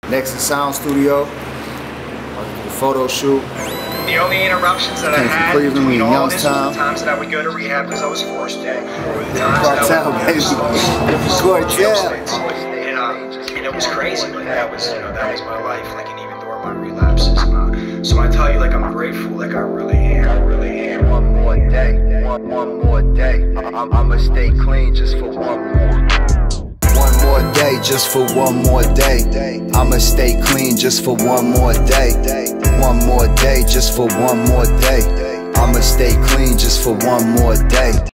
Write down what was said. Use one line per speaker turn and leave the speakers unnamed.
NEXUS Sound Studio, the photo shoot.
The only interruptions that I had between all this was the times that I would go to rehab because I was forced to, or the times that I would and it was crazy. Like that was my life. Like, and even during my relapses. So I tell you, like, I'm grateful. Like, I really am.
One more day, one more day. I'ma stay clean just for one more. One more day, just for one more day. I'ma stay clean just for one more day. One more day, just for one more day. I'ma stay clean just for one more day.